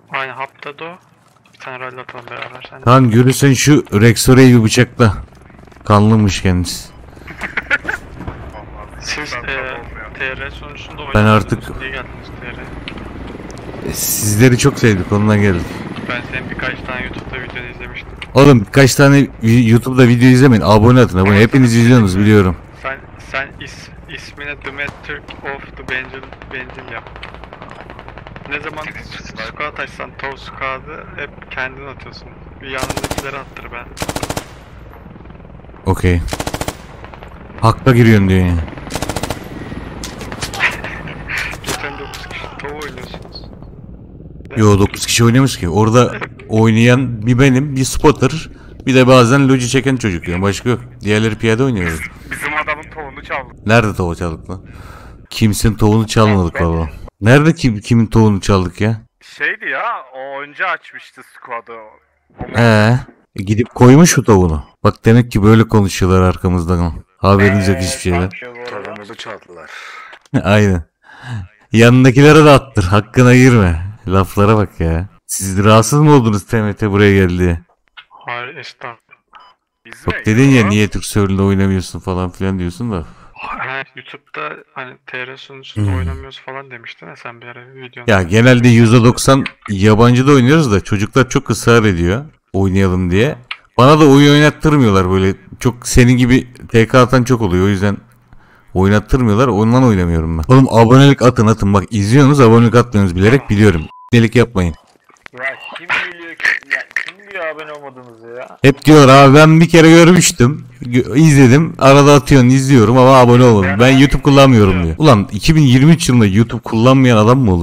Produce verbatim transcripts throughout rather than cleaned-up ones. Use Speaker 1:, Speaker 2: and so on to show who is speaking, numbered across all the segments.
Speaker 1: Aynı hapta da o. Bir tane rally atalım beraber sen.
Speaker 2: Kan görürsen şu Rexore'yi bir bıçakla. Kanlıymış kendisi.
Speaker 1: Siz e, T R sonucunda
Speaker 2: Ben artık
Speaker 1: diye geldiniz T R.
Speaker 2: sizleri çok sevdik, ondan geldik.
Speaker 1: Ben senin birkaç tane YouTube'da videonu izlemiştim.
Speaker 2: Oğlum birkaç tane YouTube'da video izlemeyin. Abone atın, abone. Hepiniz izliyorsunuz biliyorum.
Speaker 1: Sen sen is, ismine Demetric of the Bencil, Bencil yap. Ne zaman squat açsan top squat'ı hep kendin atıyorsun. Bir yanındakileri attır ben.
Speaker 2: Okey. Hakka giriyorsun diyor yani.
Speaker 1: Geçen dokuz kişi top oynuyorsunuz.
Speaker 2: Yo dokuz kişi oynamış ki. Orada oynayan bir benim, bir spotter, bir de bazen loji çeken çocuk yani, başka yok. Diğerleri piyade oynuyor.
Speaker 3: Bizim adamın tavuğunu çaldı.
Speaker 2: Nerede tavuğu çaldık lan? Kimsin tavuğunu çalmadık valla. Nerede kim kimin tavuğunu çaldık ya?
Speaker 3: Şeydi ya, o önce açmıştı squad'ı.
Speaker 2: Ee, gidip koymuş şu tavuğunu. Bak demek ki böyle konuşuyorlar arkamızdan. Haberiniz yok hiçbir şeyden.
Speaker 3: Tavuğumuzu çaldılar.
Speaker 2: Aynen. Yanındakilere de attır. Hakkına girme. Laflara bak ya. Siz rahatsız mı oldunuz T M T buraya geldi?
Speaker 1: Hayır estağfurullah.
Speaker 3: Biz
Speaker 2: Bak dedin ya niye Türk server'ında oynamıyorsun falan filan diyorsun da.
Speaker 1: Ha, YouTube'da hani T R sunucusunda
Speaker 2: Hmm.
Speaker 1: oynamıyoruz falan demiştin ya sen bir ara videonda.
Speaker 2: Ya genelde yüzde doksan yabancıda oynuyoruz da çocuklar çok ısrar ediyor oynayalım diye. Bana da oyun oynattırmıyorlar böyle. Çok senin gibi T K atan çok oluyor, o yüzden oynattırmıyorlar, ondan oynamıyorum ben. Oğlum abonelik atın atın, bak izliyorsunuz abonelik atmıyorsunuz bilerek biliyorum. Delik yapmayın.
Speaker 3: Ya kim biliyor ki? Ya kim diyor abone olmadığınızı ya?
Speaker 2: Hep diyor abi ben bir kere görmüştüm, gö- izledim, arada atıyorsun izliyorum ama abone olmadım. Ben YouTube kullanmıyorum diyor. Ulan iki bin yirmi üç yılında YouTube kullanmayan adam mı olur?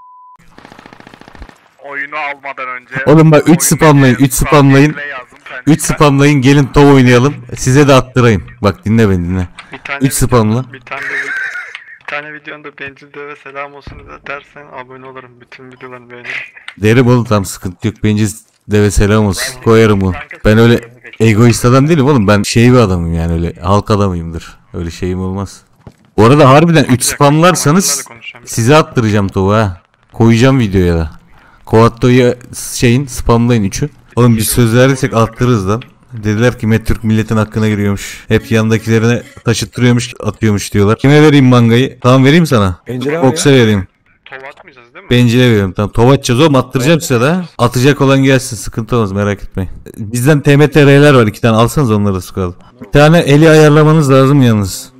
Speaker 3: Oyunu almadan önce.
Speaker 2: Oğlum bak üç
Speaker 3: oyunu
Speaker 2: spamlayın,
Speaker 3: bir
Speaker 2: üç spamlayın.
Speaker 3: gameplay yazdım kendime.
Speaker 2: üç spamlayın, gelin tov oynayalım, size de attırayım. Bak dinle beni dinle.
Speaker 1: Bir tane
Speaker 2: üç spamla.
Speaker 1: videonda- Bir tane de bir tane videonda Bencil Deve selam olsun da dersen abone olurum. Bütün videolarını beğenirim.
Speaker 2: Derim oğlum, tam sıkıntı yok. Bence deve selam olsun. Koyarım bunu. Ben öyle egoist adam değilim oğlum. Ben şey bir adamım yani, öyle halk adamıyımdır. Öyle şeyim olmaz. Bu arada harbiden üç spamlarsanız size attıracağım tovu ha. Koyacağım videoya da. Koatto'yu şeyin spamlayın üçü. Oğlum biz söz verirsek attırırız lan. Dediler ki Met-Türk milletin hakkına giriyormuş. Hep yandakilerine taşıttırıyormuş, atıyormuş diyorlar. Kime vereyim mangayı? Tamam vereyim sana. Box'a vereyim.
Speaker 1: Tov atmayacağız değil mi?
Speaker 2: Bencile veriyorum, tamam. Tova atacağız oğlum, attıracağım size de. Atacak olan gelsin, sıkıntı olmaz, merak etmeyin. Bizden T M T R'ler var, iki tane alsanız onları da sıkalım. Bir tane eli ayarlamanız lazım yalnız.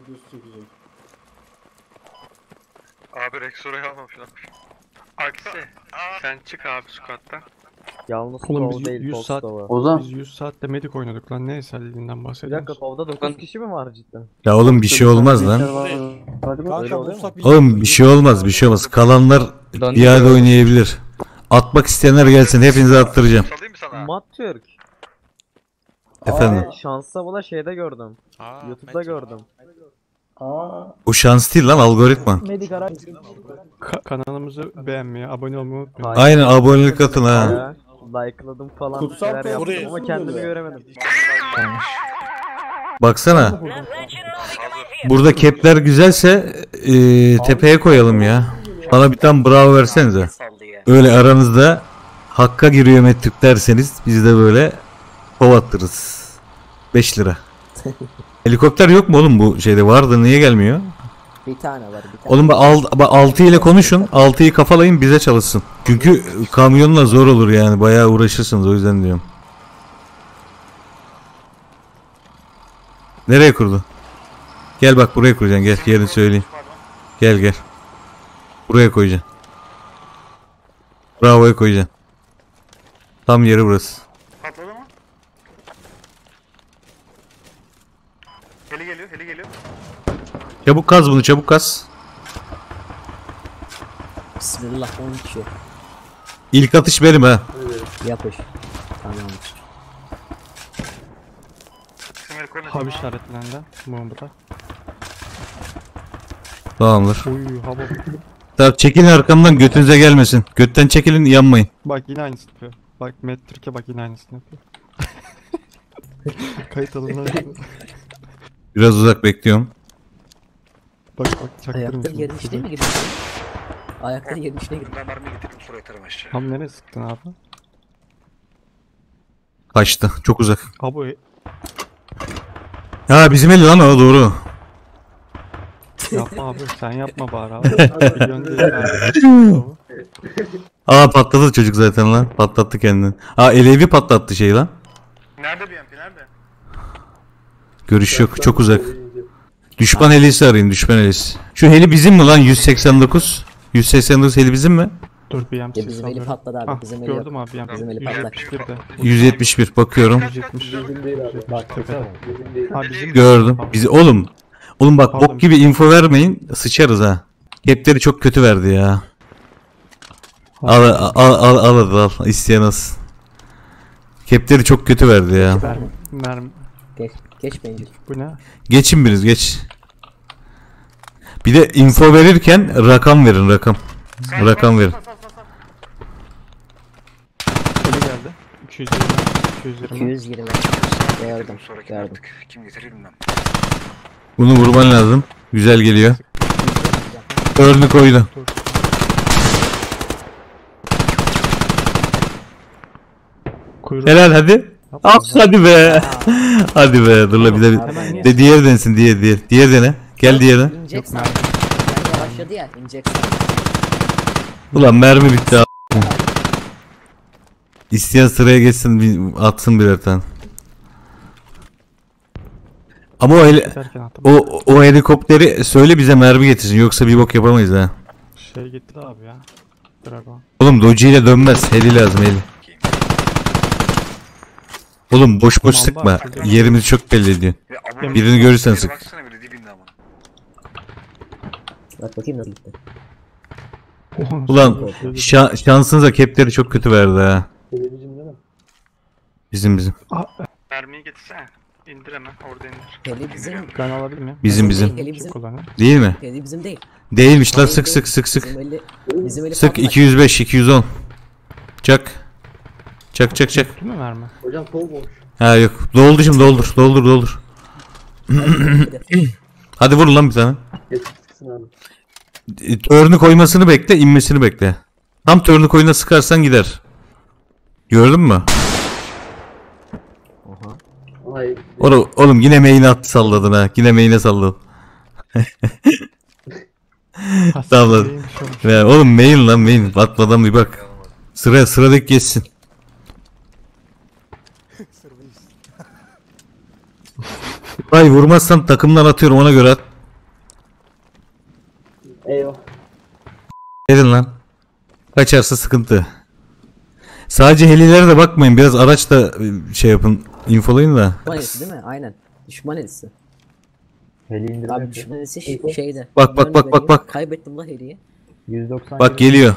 Speaker 1: Abi Rexora'yı almamışlar. Aksi. Sen çık abi squat'tan.
Speaker 4: Yalnız
Speaker 5: Oğlum
Speaker 4: Tov
Speaker 5: biz
Speaker 4: değil,
Speaker 5: yüz
Speaker 4: Tov
Speaker 5: saat
Speaker 4: Tova.
Speaker 6: Ozan.
Speaker 5: biz yüz saatte medik oynadık lan, ne eserliğinden
Speaker 4: Bir
Speaker 5: bahsediyorsun?
Speaker 4: dakika Tov'da dokuz kişi mi var cidden?
Speaker 2: Ya oğlum bir şey olmaz lan.
Speaker 4: Öyle oluyor mu?
Speaker 2: Oğlum bir şey olmaz, bir şey olmaz. Kalanlar bir yerde oynayabilir. Atmak isteyenler gelsin, hepinize attıracağım.
Speaker 3: Salayım mı sana?
Speaker 4: Mat Türk.
Speaker 2: Efendim.
Speaker 4: Aa, şansa bula şeyde gördüm. YouTube'da gördüm.
Speaker 2: O şans değil lan, algoritma.
Speaker 5: Ka- kanalımızı beğenmeyi, abone olmayı unutmayın.
Speaker 2: Aynen, abonelik atın ha.
Speaker 4: Ya, like'ladım falan bir
Speaker 6: Kutsal
Speaker 4: şeyler yaptım
Speaker 6: buraya-
Speaker 4: ama kendimi göremedim.
Speaker 2: Baksana. Burada kepler güzelse e, tepeye koyalım ya. Bana bir tane bravo versenize. Öyle aranızda hakka giriyor Met-Türk derseniz biz de böyle kovattırırız. beş lira. Helikopter yok mu oğlum bu şeyde? Vardı, niye gelmiyor?
Speaker 6: Bir tane var bir tane.
Speaker 2: Oğlum bak altı ile konuşun. altıyı kafalayın, bize çalışsın. Çünkü kamyonla zor olur yani. Bayağı uğraşırsınız, o yüzden diyorum. Nereye kurdu? Gel bak buraya kuracaksın, gel yerini söyleyeyim. Gel gel. Buraya koyacaksın. Bravo'ya koyacaksın. Tam yeri burası.
Speaker 3: Patladı mı? Heli geliyor, heli geliyor.
Speaker 2: Çabuk kaz bunu, çabuk kaz.
Speaker 6: Bismillah on iki.
Speaker 2: İlk atış benim ha.
Speaker 6: Yapış. Tamam.
Speaker 3: Simir konu.
Speaker 5: Hava işaretlendi bombada.
Speaker 2: Tamamdır.
Speaker 5: Uy hava.
Speaker 2: Tamam, çekilin arkamdan, götünüze gelmesin. Götten çekilin, yanmayın.
Speaker 5: Bak yine aynısını yapıyor. Bak Met Türkiye bak yine aynısını yapıyor. Kayıt alınlar.
Speaker 2: Biraz uzak bekliyorum.
Speaker 5: Bak bak çaktırın.
Speaker 6: Ayakta gelmiş değil mi gidiyorsun? Ayakta yerin içine girdi.
Speaker 7: Ben mermi getirdim sonra yatarım aşağı.
Speaker 5: Tam nereye sıktın abi?
Speaker 2: Kaçtı. Çok uzak.
Speaker 5: Abi
Speaker 2: Ya bizim el lan o doğru.
Speaker 5: yapma abi sen yapma bari abi. Milyon değil abi.
Speaker 2: Aa patladı çocuk zaten lan. Patlattı kendini. Aa elevi patlattı şey lan.
Speaker 1: Nerede B M P nerede?
Speaker 2: Görüş yok. Çok uzak. Düşman helisi arayın. Düşman helisi. Şu heli bizim mi lan? yüz seksen dokuz. yüz seksen dokuz heli bizim mi?
Speaker 5: Dur bir
Speaker 6: Ya
Speaker 5: yamsız
Speaker 6: bizim eli
Speaker 5: alıyorum.
Speaker 6: patladı abi.
Speaker 5: Ah
Speaker 6: Bizim eli yok.
Speaker 5: gördüm abi yamsız.
Speaker 6: Bizim eli patlak.
Speaker 5: yüz yetmiş bir de.
Speaker 2: yüz yetmiş bir bakıyorum.
Speaker 5: yüz yetmiş.
Speaker 8: Bak
Speaker 5: Tepede. Ha bizim
Speaker 2: Gördüm. Bizi oğlum. Oğlum bak
Speaker 5: Pardon.
Speaker 2: bok gibi info vermeyin. Sıçarız ha. Kepleri çok kötü verdi ya. Al al al al al, al. İsteyen alsın. Kepleri çok kötü verdi ya.
Speaker 5: mermi. Mermi.
Speaker 6: Geç, geç bencil.
Speaker 5: Bu ne?
Speaker 2: Geçin biriniz geç. Bir de info verirken rakam verin rakam. Rakam verin.
Speaker 5: Eli geldi. iki yüz yirmi. iki yüz yirmi.
Speaker 6: iki yüz yirmi. Gördüm.
Speaker 7: Sonra kim
Speaker 6: Gördüm.
Speaker 7: artık kim getirir bilmem.
Speaker 2: Bunu vurman lazım. Güzel geliyor. Örnü koydu.
Speaker 5: Kuyruğu.
Speaker 2: Helal hadi. Ah hadi be. Hadi be. Dur la bir de, bir de diğer densin diğer diğer. Diğer dene. Gel diğerine.
Speaker 6: İnecek sandım. Ben yavaşladı ya. İnecek sandım.
Speaker 2: Ulan mermi bitti abi. İsteyen sıraya geçsin bir, atsın birer tane. Ama o, heli-
Speaker 5: Giderken attım.
Speaker 2: o, o helikopteri söyle bize mermi getirsin yoksa bir bok yapamayız ha.
Speaker 5: Şey gitti abi ya. Dragon.
Speaker 2: Oğlum Doji ile dönmez. Heli lazım heli. Oğlum boş boş
Speaker 5: Tamam,
Speaker 2: sıkma.
Speaker 5: bak, şurada.
Speaker 2: Yerimizi çok belli ediyor.
Speaker 7: Ve abone-
Speaker 2: Birini görürsen sık.
Speaker 7: Baksana biri dibinde ama.
Speaker 6: Bak bakayım nasıl gitti.
Speaker 2: Ulan şa- şansınıza kepleri çok kötü verdi ha. Bizim bizim.
Speaker 1: Mermiyi getirsene. İndir hemen orada indir.
Speaker 6: Heli bizim.
Speaker 5: Ben alabilir miyim?
Speaker 2: Bizim bizim.
Speaker 6: Heli bizim.
Speaker 5: Kullanayım.
Speaker 2: Değil mi?
Speaker 6: Heli bizim değil.
Speaker 2: Değilmiş lan sık sık sık sık.
Speaker 6: Bizim eli, bizim eli
Speaker 2: Sık
Speaker 6: patlak.
Speaker 2: iki yüz beş iki yüz on. Çak. Çak çak çak.
Speaker 5: Değil mi mermi?
Speaker 2: Ha yok. Doldur şimdi doldur. Doldur doldur. Hadi vur lan bir tane. E, Törnü koymasını bekle, inmesini bekle. Tam törnü koyuna sıkarsan gider. Gördün mü? Oğlum, oğlum yine main'e attı salladın ha. Yine main'e salladın. Salladın.
Speaker 5: İyiymiş olmuş.
Speaker 2: Ya oğlum main lan main. Atmadan bir bak. Sıra sıradaki geçsin. Ay vurmazsan takımdan atıyorum ona göre at.
Speaker 8: Eyvah.
Speaker 2: Edin lan. Kaçarsa sıkıntı. Sadece helilere de bakmayın. Biraz araçla e, şey yapın. Infolayın da.
Speaker 6: Düşman elisi değil mi? Aynen. Düşman elisi.
Speaker 8: Heli indirme
Speaker 6: Abi düşman elisi ş- şeyde.
Speaker 2: Bak, bak, bak, bak, bak.
Speaker 6: Kaybettim la heliyi.
Speaker 8: yüz doksan.
Speaker 2: Bak geliyor.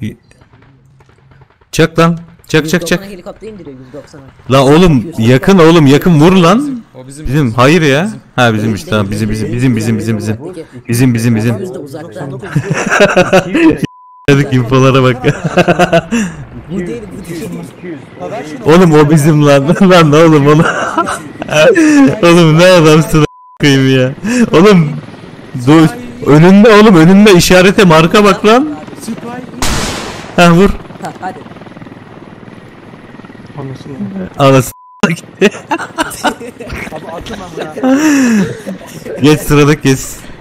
Speaker 2: Çak lan. Çak çak
Speaker 6: yüz
Speaker 2: çak.
Speaker 6: doksana helikopter indiriyor yüz doksana.
Speaker 2: La oğlum yakın oğlum yakın vur lan.
Speaker 9: O bizim.
Speaker 2: Bizim hayır ya. Ha bizimmiş tamam bizim bizim bizim bizim bizim bizim.
Speaker 6: Peki.
Speaker 2: Bizim bizim bizim.
Speaker 6: yüz de uzakta.
Speaker 2: Dedik infolara bak.
Speaker 6: Bu değil bu değil.
Speaker 2: Oğlum o bizim lan. Lan ne oğlum oğlum. Oğlum ne adamsın a- koyayım ya. Oğlum dur. Önünde oğlum önünde işarete marka bak lan. Ha vur.
Speaker 6: Ha hadi.
Speaker 5: Anlasın.
Speaker 2: Anasını geç sıradaki geç.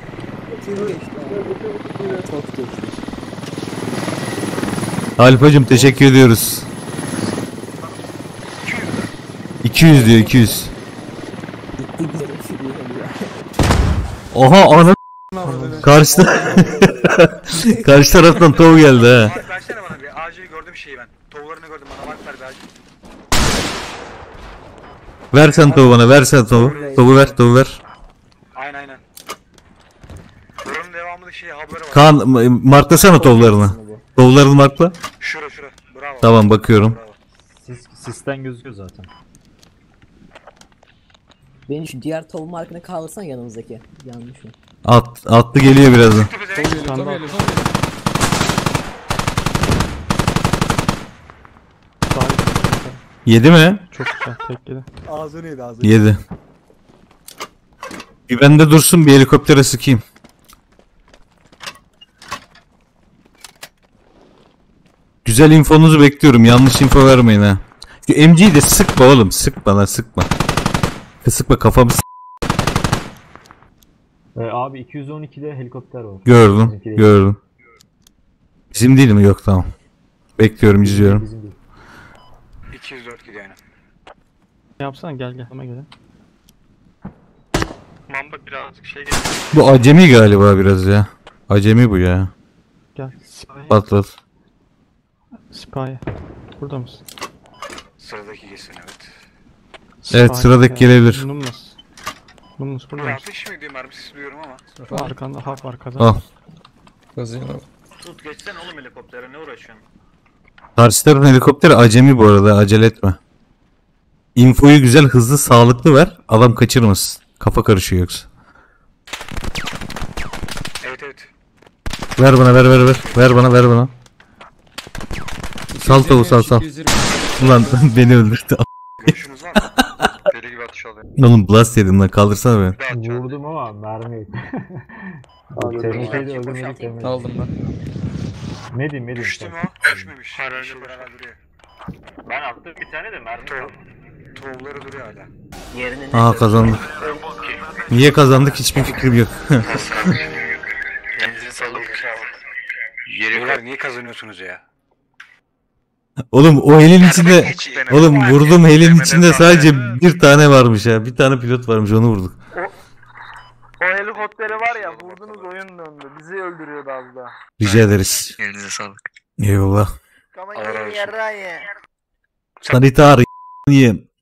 Speaker 6: Çok geçti.
Speaker 2: Alpacım teşekkür ediyoruz. iki yüz diyor iki yüz.
Speaker 6: Gitti gidelim şuraya heliye.
Speaker 2: Oha ana karşı karşı taraftan tov geldi ha.
Speaker 7: Bak versene bana bir acil gördüm şeyi ben. Tavuklarını gördüm bana bak ver bir acil.
Speaker 2: Ver sen tovu bana ver sen tovu. Tovu ver tovu ver.
Speaker 7: Aynen aynen. Buranın devamlı şeyi haberi var.
Speaker 2: Kaan ma- marklasana tovlarını. Tovlarını markla.
Speaker 7: Şura şura. Bravo.
Speaker 2: Tamam bakıyorum.
Speaker 7: Bravo.
Speaker 8: Sis, sisten gözüküyor zaten.
Speaker 6: Beni şu diğer tavuk markına kaldırsan yanımızdaki. Yanlış mı?
Speaker 2: At, atlı geliyor birazdan.
Speaker 9: Tom geliyor, Tom geliyor, Tom geliyor.
Speaker 2: Yedi mi?
Speaker 5: Çok güzel. Tek yedi.
Speaker 8: Ağzını yedi ağzını.
Speaker 2: Yedi. Bir bende dursun bir helikoptere sıkayım. Güzel infonuzu bekliyorum. Yanlış info vermeyin ha. Şu M G'yi de sıkma oğlum. Sıkma lan sıkma. Sıkma kafamı s-
Speaker 8: Ee, abi iki yüz on ikide helikopter var.
Speaker 2: Gördüm.
Speaker 8: Bizimki değil.
Speaker 2: Gördüm. Bizim değil mi? Yok tamam. Bekliyorum izliyorum.
Speaker 8: Bizim değil.
Speaker 7: iki yüz dört gidiyor yani.
Speaker 5: Yapsana gel gel. Ama gel.
Speaker 1: Mamba birazcık şey getir.
Speaker 2: Bu acemi galiba biraz ya. Acemi bu ya.
Speaker 5: Gel. Spy.
Speaker 2: Patlat.
Speaker 5: Spy. Burada mısın?
Speaker 7: Sıradaki geçsin evet.
Speaker 2: Evet,
Speaker 5: Spy
Speaker 2: sıradaki
Speaker 5: ya.
Speaker 2: gelebilir.
Speaker 5: Numnus. Numnus burada
Speaker 7: Bir
Speaker 5: mısın?
Speaker 7: atış mı diyor mermi sesi duyuyorum ama.
Speaker 5: Arkanda hap var kazan.
Speaker 2: Al.
Speaker 3: Tut geçsene oğlum helikoptere ne uğraşıyorsun?
Speaker 2: Karşı tarafın helikopteri acemi bu arada. Acele etme. Infoyu güzel, hızlı, sağlıklı ver. Adam kaçırmasın. Kafa karışıyor yoksa.
Speaker 7: Evet evet.
Speaker 2: Ver bana ver ver ver. Ver bana ver bana. Sal tavuğu sal sal. Ulan beni öldürdü.
Speaker 7: Görüşünüz var mı? Deli gibi atış alıyor.
Speaker 2: Oğlum blast yedim lan, kaldırsana beni.
Speaker 7: Bir daha atacağım.
Speaker 8: Vurdum ama mermi yok. Tehlikeli de öldürmedik demedim.
Speaker 9: Aldım ben.
Speaker 8: Ne diyeyim ne diyeyim.
Speaker 7: Düştü mü
Speaker 8: sen?
Speaker 7: o? Düşmemiş.
Speaker 1: Herhalde
Speaker 7: Düşü
Speaker 1: boş.
Speaker 7: beraber duruyor.
Speaker 3: Ben attım bir tane de mermi
Speaker 7: Tov,
Speaker 3: kaldı.
Speaker 7: tovları duruyor hala.
Speaker 6: Yerini ne?
Speaker 2: Aa kazandık. Niye kazandık hiçbir fikrim yok.
Speaker 7: Benzin sallık. Beyler niye kazanıyorsunuz ya?
Speaker 2: Oğlum o helin içinde
Speaker 7: Hiç denemedim.
Speaker 2: oğlum vurdum helin içinde sadece bir tane varmış ya. Bir tane pilot varmış, onu vurduk.
Speaker 3: O helikopteri var ya vurdunuz oyun döndü. Bizi öldürüyordu az daha.
Speaker 2: Rica ederiz.
Speaker 7: Elinize sağlık.
Speaker 2: Eyvallah.
Speaker 3: Kama
Speaker 7: Allah razı olsun.
Speaker 3: yarrağı ye.
Speaker 2: Sanitar y***yim.